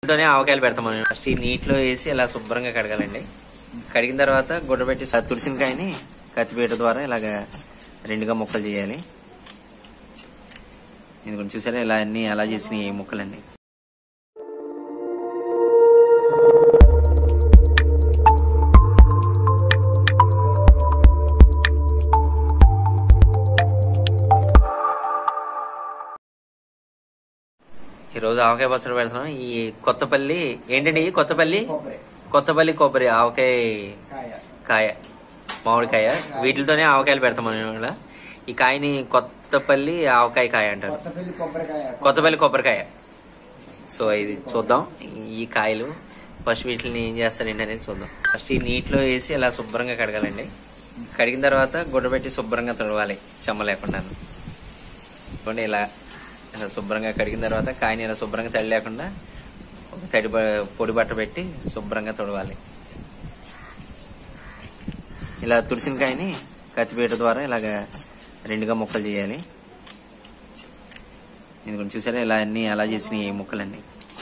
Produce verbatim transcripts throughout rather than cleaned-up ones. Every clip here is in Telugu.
తోనే ఆవకాయలు పెడతాం. ఫస్ట్ ఈ నీటిలో వేసి ఇలా శుభ్రంగా కడగాలండి. కడిగిన తర్వాత గుడ్డ పెట్టి తులసినకాయని కత్తిపీట ద్వారా ఇలాగ రెండుగా ముక్కలు చేయాలి. ఇది కొంచెం చూసారా ఇలా అన్ని అలా చేసిన ఈ ముక్కలన్నీ. ఈ రోజు ఆవకాయ పచ్చడి పెడుతున్నాం. ఈ కొత్తపల్లి ఏంటండి? కొత్తపల్లి కొత్తపల్లి కొబ్బరి ఆవకాయ కాయ మామిడికాయ వీటితోనే ఆవకాయలు పెడతాం మనం. ఈ కాయని కొత్తపల్లి ఆవకాయ కాయ అంటారు, కొత్తపల్లి కొబ్బరికాయ. సో ఇది చూద్దాం. ఈ కాయలు ఫస్ట్ వీటిని ఏం చేస్తారండి అనేది చూద్దాం. ఫస్ట్ ఈ నీటిలో వేసి ఇలా శుభ్రంగా కడగాలండి. కడిగిన తర్వాత గుడ్డ పెట్టి శుభ్రంగా తొడవాలి చెమ్మ లేకుండా. ఇలా ఇలా శుభ్రంగా కడిగిన తర్వాత కాయని ఇలా శుభ్రంగా తడి లేకుండా ఒక తడి పొడి బట్ట పెట్టి శుభ్రంగా తొడవాలి. ఇలా తులసిన కాయని కత్తిపీట ద్వారా ఇలాగ రెండుగా ముక్కలు చేయాలి. ఇది కొంచెం చూసారా ఇలా అన్ని అలా చేసిన ఈ ముక్కలన్నీ.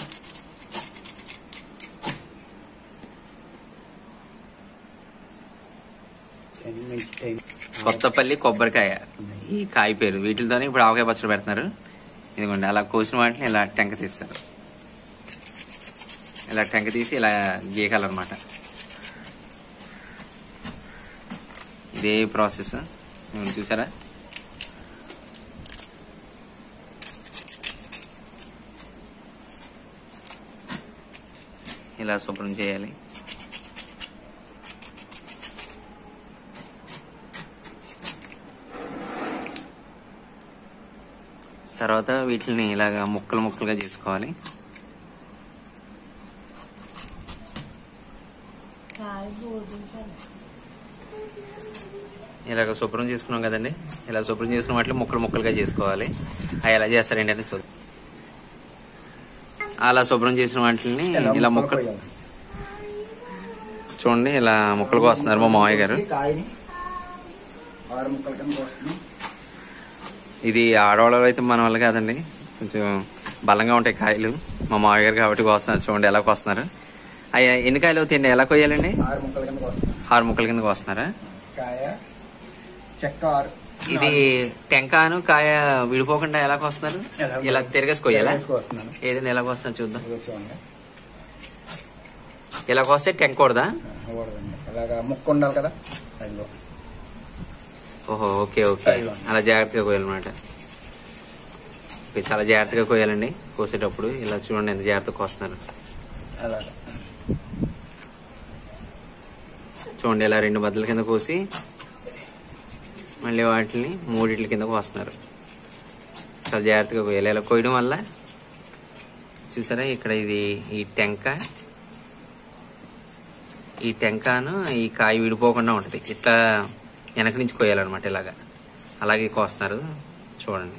కొత్తపల్లి కొబ్బరికాయ ఈ కాయ పేరు. వీటితోనే ఇప్పుడు ఆవకాయ పచ్చడి పెడుతున్నారు. ఇదిగోండి అలా కోసిన వాటిని ఇలా టెంక తీస్తారు. ఇలా టెంక తీసి ఇలా గీకాలన్నమాట. ఇదే ప్రాసెస్ చూసారా. ఇలా శుభ్రం చేయాలి. తర్వాత వీటిని ఇలాగా ముక్కలు ముక్కలుగా చేసుకోవాలి. ఇలాగ శుభ్రం చేసుకున్నాం కదండి. ఇలా శుభ్రం చేసుకున్న వాటిని ముక్కలు ముక్కలుగా చేసుకోవాలి. అవి ఎలా చేస్తారండి అంటే చూద్దాం. అలా శుభ్రం చేసిన వాటిని ఇలా ముక్కలు చూడండి ఇలా ముక్కలుగా వస్తున్నారు మా మావయ్య గారు. ఇది ఆడవాళ్ళు అయితే మన వల్ల కాదండి, కొంచెం బలంగా ఉంటాయి కాయలు. మా మావయ్య గారు కాబట్టి కోస్తున్నారు. చూడండి ఎలా కోస్తున్నారు. అయ్యా ఎన్ని కాయలు అవుతాయండి? ఎలా కొయ్యాలండి? ఆరు ముక్కల కింద కోస్తున్నారా? ఇది టెంకాను కాయ విడిపోకుండా ఎలా కోస్తున్నారు? ఇలా తిరగేసి కొయ్యాలా? ఏదైనా ఎలా కోస్తున్నారు చూద్దాం. ఇలా కోస్తే టెంకూడదా? ముక్క ఉండాలి కదా. ఓహో ఓకే ఓకే అలా జాగ్రత్తగా కోయాలన్నమాట. చాలా జాగ్రత్తగా కోయాలండి కోసేటప్పుడు. ఇలా చూడండి ఎంత జాగ్రత్తగా కోస్తున్నారు. చూడండి ఇలా రెండు బద్దల కింద కోసి మళ్ళీ వాటిని మూడిట్ల కింద కోస్తున్నారు. చాలా జాగ్రత్తగా కోయాలి. ఇలా కోయడం వల్ల చూసారా ఇక్కడ ఇది ఈ టెంక ఈ టెంకాను ఈ కాయ విడిపోకుండా ఉంటుంది. ఇట్లా వెనక నుంచి కోయాలన్నమాట. ఇలాగా అలాగే కోస్తున్నారు చూడండి.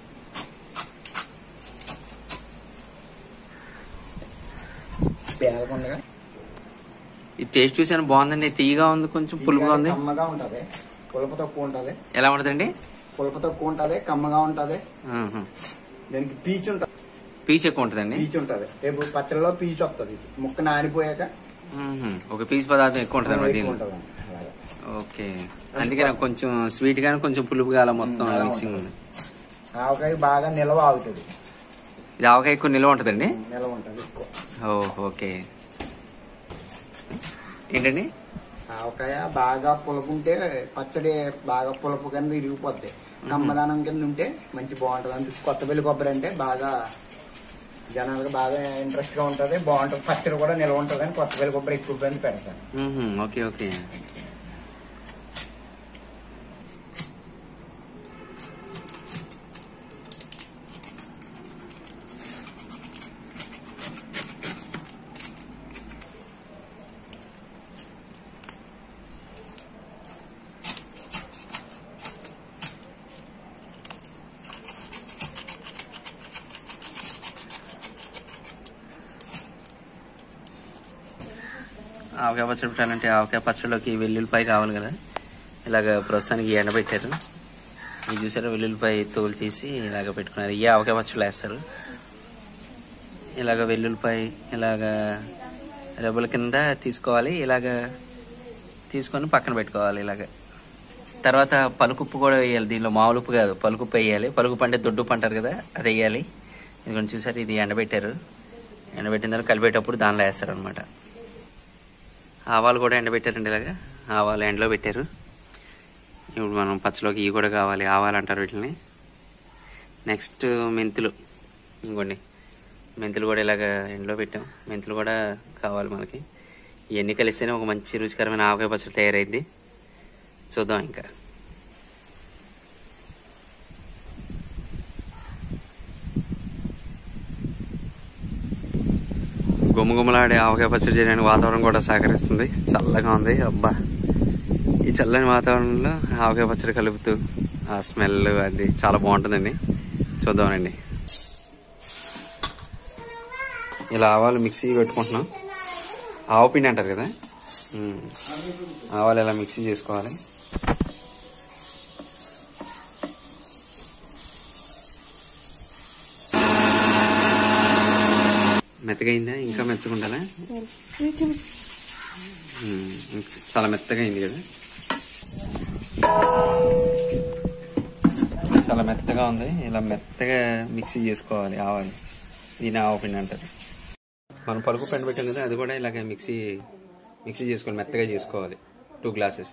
ఈ టేస్ట్ చూసాను బాగుందండి. తీయగా ఉంది, కొంచెం పులుపుగా ఉంది. పులుపు తక్కువ ఉంటది. ఎలా ఉంటదండి? పులుపు తక్కువ ఉంటది, కమ్మగా ఉంటది. దానికి పీచు ఉంటది. పీచు ఎక్కువ ఉంటదండి. పీచు ఉంటది. రేపు పచ్చడిలో పీచు వస్తుంది. ముక్క నానిపోయాక ఒక పీచు పదార్థం ఎక్కువ ఉంటది అన్నమాట. ఓకే అందుకే నాకు కొంచెం స్వీట్ గానీ కొంచెం పులుపుగా అలా మొత్తం మిక్సింగ్ ఉంది. ఆవకాయ బాగా నిల్వ ఆగుతుంది. ఇది ఆవకాయ ఎక్కువ నిల్వ ఉంటదండి. నిల్వ ఉంటది ఎక్కువ. ఓకే ఏంటండి? ఆవకాయ బాగా పులుపు ఉంటే పచ్చడి బాగా పులుపు కింద ఇరిగిపోద్ది. కమ్మదానం కింద ఉంటే మంచి బాగుంటది. అంటే కొత్తపల్లి కొబ్బరి అంటే బాగా జనాలకు బాగా ఇంట్రెస్ట్ గా ఉంటది, బాగుంటది. పచ్చడి కూడా నిల్వ ఉంటది అని కొత్తపల్లి కొబ్బరి ఎక్కువ మంది పెడతాను. ఓకే ఓకే ఆవకాయ పచ్చడి పెట్టాలంటే ఆవకాయ పచ్చడిలోకి వెల్లుల్లిపాయ కావాలి కదా. ఇలాగ ప్రస్తుతానికి ఎండబెట్టారు. ఇది చూసారా వెల్లుల్లిపాయ తోలు తీసి ఇలాగ పెట్టుకున్నారు. ఈ ఆవకాయ పచ్చళ్ళు వేస్తారు. ఇలాగ వెల్లుల్లిపాయ ఇలాగ రెబ్బల కింద తీసుకోవాలి. ఇలాగ తీసుకొని పక్కన పెట్టుకోవాలి. ఇలాగ తర్వాత పలుకుప్పు కూడా వేయాలి. దీనిలో మామూలు ఉప్పు కాదు, పలుకుప్పు వేయాలి. పలుకుప్పు అంటే దొడ్డుప్పు అంటారు కదా, అది వేయాలి. ఇది కొంచెం చూసారు, ఇది ఎండబెట్టారు. ఎండబెట్టిన తర్వాత కలిపేటప్పుడు దానిలో వేస్తారు అనమాట. ఆవాలు కూడా ఎండబెట్టారండి. ఇలాగా ఆవాలు ఎండలో పెట్టారు. ఇప్పుడు మనం పచ్చలోకి ఇవి కూడా కావాలి, ఆవాలు అంటారు వీటిని. నెక్స్ట్ మెంతులు, ఇంకోండి మెంతులు కూడా ఇలాగ ఎండలో పెట్టాం. మెంతులు కూడా కావాలి మనకి. ఇవన్నీ కలిస్తేనే ఒక మంచి రుచికరమైన ఆవకాయ పచ్చడి తయారైంది. చూద్దాం ఇంకా. గుమ్మగుమ్మలాడే ఆవకాయ పచ్చడి చేయడానికి వాతావరణం కూడా సహకరిస్తుంది. చల్లగా ఉంది. అబ్బా, ఈ చల్లని వాతావరణంలో ఆవకాయ పచ్చడి కలుపుతూ ఆ స్మెల్ అది చాలా బాగుంటుందండి. చూద్దామండి. ఇలా ఆవాలు మిక్సీ పెట్టుకుంటున్నాం. ఆవు పిండి అంటారు కదా, ఆవాలు ఇలా మిక్సీ చేసుకోవాలి. మెత్తగా అయిందా? ఇంకా మెత్తగా ఉండాలా? చాలా మెత్తగా అయింది కదా, చాలా మెత్తగా ఉంది. ఇలా మెత్తగా మిక్సీ చేసుకోవాలి ఆవాలు. దీని ఆవు పిండి అంటారు. మనం పలుకు పిండి పెట్టాం కదా, అది కూడా ఇలాగ మిక్సీ మిక్సీ చేసుకోవాలి, మెత్తగా చేసుకోవాలి. టూ గ్లాసెస్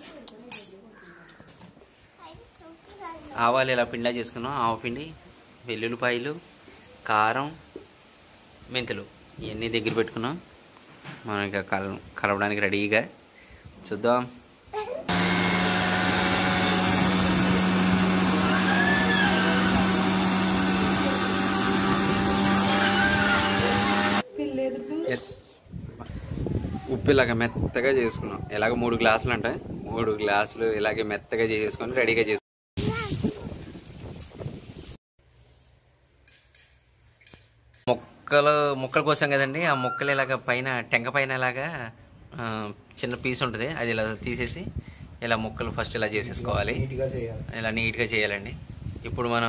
ఆవాలు ఇలా పిండా చేసుకున్నాం. ఆవు పిండి, వెల్లుల్లిపాయలు, కారం, మెంతులు ఇవన్నీ దగ్గర పెట్టుకున్నాం. మనం ఇక కల కలవడానికి రెడీగా. చూద్దాం. ఉప్పు ఇలాగ మెత్తగా చేసుకున్నాం. ఇలాగ మూడు గ్లాసులు అంట, మూడు గ్లాసులు ఇలాగే మెత్తగా చేసేసుకొని రెడీగా చేసుకున్నాం. ముక్కలు ముక్కల కోసం కదండి. ఆ ముక్కలు ఇలాగ పైన టెంక పైన ఇలాగా చిన్న పీస్ ఉంటుంది, అది ఇలా తీసేసి ఇలా ముక్కలు ఫస్ట్ ఇలా చేసేసుకోవాలి. ఇలా నీట్గా చేయాలండి. ఇప్పుడు మనం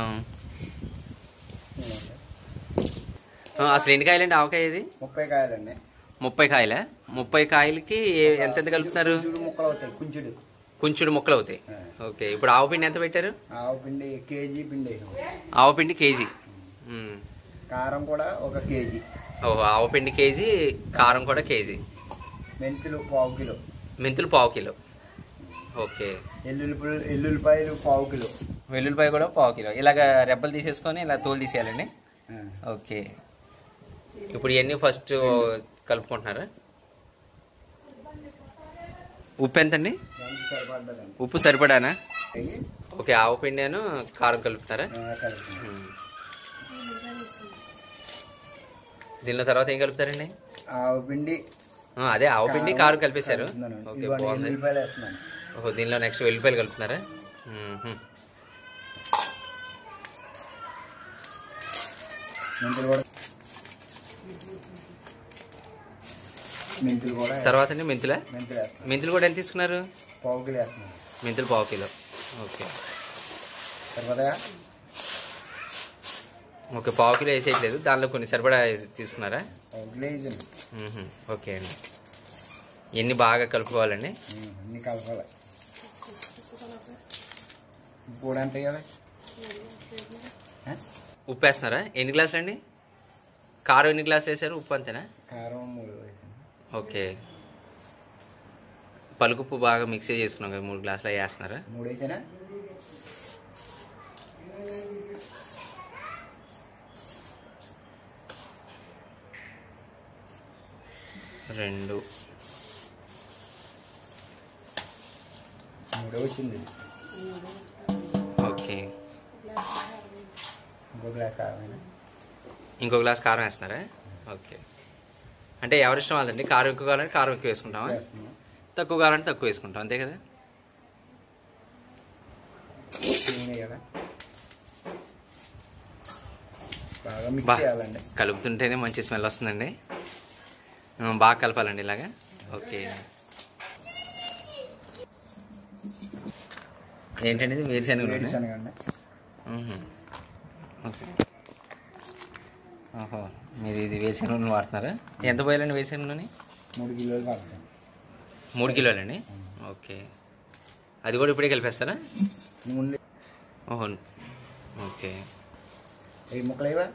అసలు ఎన్ని కాయలండి ఆవకాయ? ఇది ముప్పై కాయలండి. ముప్పై కాయలా? ముప్పై కాయలకి ఎంత ఎంత కలుపుతున్నారు? ముక్కలు అవుతాయి, కుంచుడు కుంచుడు ముక్కలు అవుతాయి. ఓకే. ఇప్పుడు ఆవు పిండి ఎంత పెట్టారు? ఆవు పిండి కేజీ పిండి. ఆవు పిండి కేజీ, కారం కూడా ఒక కేజీ. ఓహో, ఆవు పిండి కేజీ, కారం కూడా కేజీ. మెంతులు పావు కిలో. మెంతులు పావు కిలో. ఓకే. ఎల్లుల్లిపాయలు ఎల్లుల్లిపాయలు పావు కిలో. వెల్లుల్లిపాయ కూడా పావు కిలో. ఇలాగ రెబ్బలు తీసేసుకొని ఇలా తోలు తీసేయాలండి. ఓకే. ఇప్పుడు ఇవన్నీ ఫస్ట్ కలుపుకుంటున్నారా? ఉప్పు ఎంతండి? ఉప్పు సరిపడానా? ఓకే. ఆవు పిండిను కారం కలుపుతారా? దీనిలో తర్వాత ఏం కలుపుతారండి? ఆవు పిండి, అదే ఆవు పిండి కారం కలిపేశారు. ఓకే, బాగుంది. ఓహో, దీనిలో నెక్స్ట్ వెల్లిపాయలు కలుపుతున్నారా? తర్వాత అండి మెంతుల మెంతులు కూడా ఎంత తీసుకున్నారు? పావు కిలో వేస్తున్నాను. మెంతులు పావు కిలో. ఓకే. ఓకే, పావు కిలో వేసేయట్లేదు, దానిలో కొన్ని సరిపడా తీసుకున్నారా? ఓకే అండి. ఎన్ని బాగా కలుపుకోవాలండి? అన్ని కలపాలి. ఇప్పుడు అంతే కదా. ఉప్పు వేస్తున్నారా? ఎన్ని గ్లాసులు అండి? కారం ఎన్ని గ్లాసులు వేసారు? ఉప్పు అంతేనా? కారం మూడు. ఓకే. పలుకుప్పు బాగా మిక్సీ చేసుకున్నాం కదా, మూడు గ్లాసులు వేస్తున్నారా? మూడు అయితేనా? రెండు. మూడు వచ్చింది. ఓకే. ఇంకో గ్లాస్ కారం. ఇంకో గ్లాస్ కారం వేస్తున్నారా? ఓకే. అంటే ఎవరిష్టం వాళ్ళండి. కారం ఎక్కువ కావాలంటే కారం ఎక్కువ వేసుకుంటామా, తక్కువ కావాలంటే తక్కువ వేసుకుంటాం, అంతే కదా. కలుపుతుంటేనే మంచి స్మెల్ వస్తుందండి. బాగా కలపాలండి ఇలాగా. ఓకే. ఏంటండి ఇది? వేరుశనగ. ఓహో, మీరు ఇది వేసిన నూనె వాడుతున్నారా? ఎంత పోయాలండి వేసిన నూనె? మూడు కిలోలు పడతాయి. మూడు కిలోలండి. ఓకే, అది కూడా ఇప్పుడే కలిపేస్తారా? నూనె. ఓహో, ఓకే. ఏ ముక్కలేవా?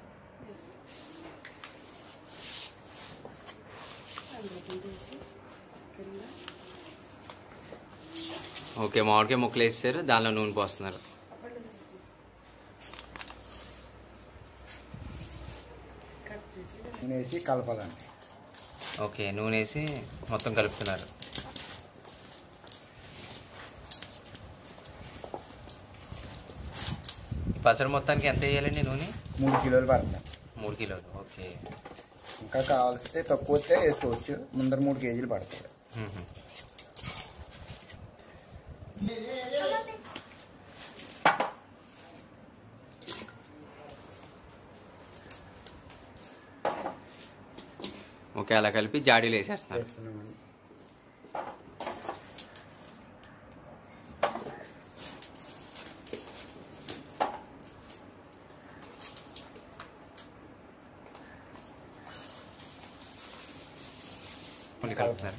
ఓకే, మామిడికాయ ముక్కలు వేస్తారు, దానిలో నూనె పోస్తున్నారు. నూనె వేసి కలపాలండి. ఓకే, నూనె వేసి మొత్తం కలుపుతున్నారు. పచ్చడి మొత్తానికి ఎంత వేయాలండి నూనె? మూడు కిలోలు పడతాయి. మూడు కిలోలు. ఓకే. ఇంకా కావాల్సితే తక్కువ వస్తే వేసుకోవచ్చు. ముందర మూడు కేజీలు పడతాయి. ఓకే, అలా కలిపి జాడీలు వేసేస్తున్నారు. కలుపుతున్నారు.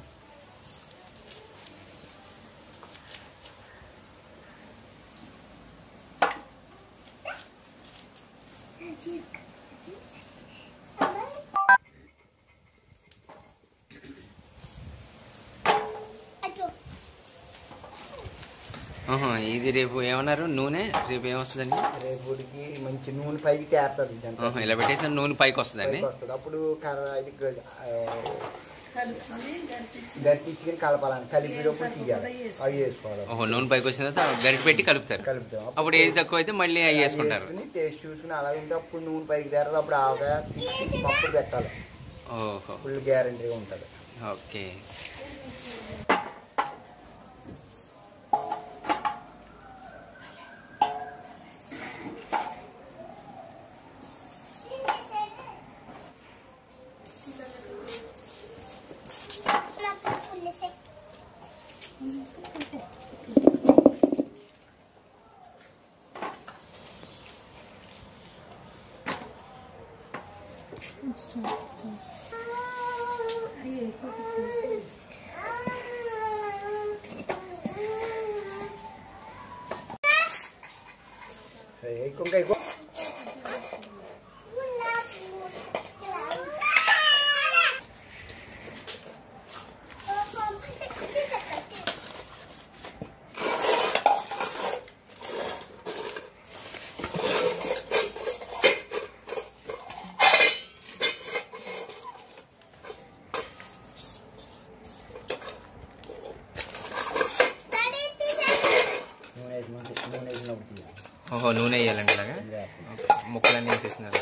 ఇది రేపు ఏమన్నారు? నూనె రేపు ఏమొస్తుందండి? రేపుడికి మంచి నూనె పైకి తేరుతుంది. ఇలా పెట్టేసిన నూనె పైకి వస్తుందండి. అప్పుడు గట్టించుకుని కలపాలని కలిపేటప్పుడు తీయాలి. అవి వేసుకోవాలి. ఓహో, నూనె పైకి వచ్చిన తర్వాత గరిటె పెట్టి కలుపుతారు. కలుపుతాం. అప్పుడు ఏది తక్కువ అయితే మళ్ళీ అవి వేసుకుంటారు. టేస్ట్ చూసుకుని అలా ఉంటే అప్పుడు నూనె పైకి తేరదు. అప్పుడు ఆవకాయ పప్పు పెట్టాలి. ఓహో, ఫుల్ గ్యారంటీగా ఉంటుంది. ఓకే. ఇంకా ఎక్కువ ఓహో, నూనె వేయాలండి ఇలాగా. ముక్కలన్నీ వేసేసినారు.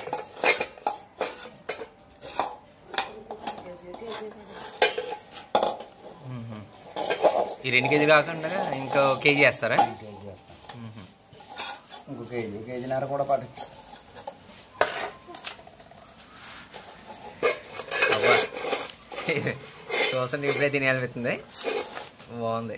ఈ రెండు కేజీ కాకుండా ఇంకో కేజీ వేస్తారా? ఇంకో కేజీ కేజీన్నర కూడా పట్టు. అవ్వా, చూసండి ఇప్పుడే తినేయాలనిపిస్తుంది. బాగుంది.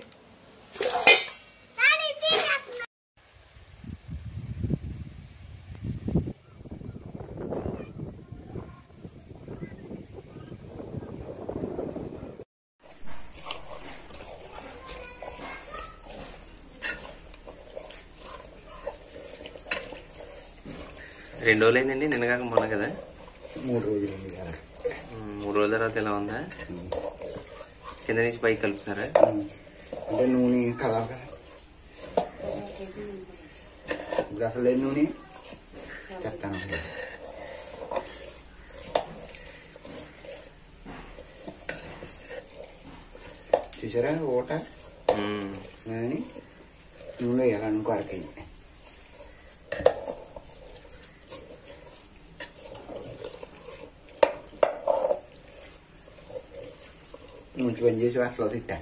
రెండు రోజులు అయిందండి, నిన్న కాక మొన్న కదా? మూడు రోజులు. మూడు రోజుల తర్వాత ఎలా ఉందా? కింద నుంచి పైకి కలుపుతున్నారా? అంటే నూనె కలవాలి. ఇప్పుడు అసలు లేదు నూనె చెప్తాను. చూసారా ఓట అని నూనె వేయాలనుకో అరకేయి. మంచి పని చేసి అట్లా తిట్టా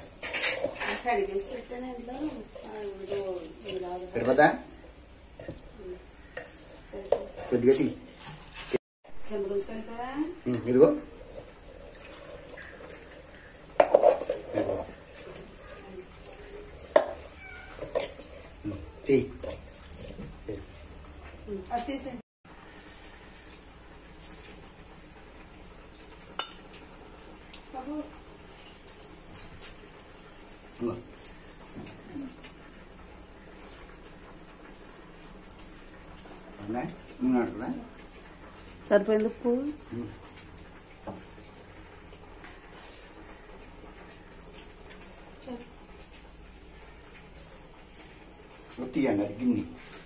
తిరుపత కొద్దిగా తీ. ఇదిగో తీ. సరిపోయింది ఉప్పు. తీయండి అది గిన్నె